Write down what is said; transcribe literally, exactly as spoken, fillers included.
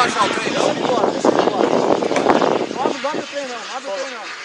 baixar o trem, não? Deixa ele embora, deixa ele embora. Não abre, não abre o trem não, não abre o trem não.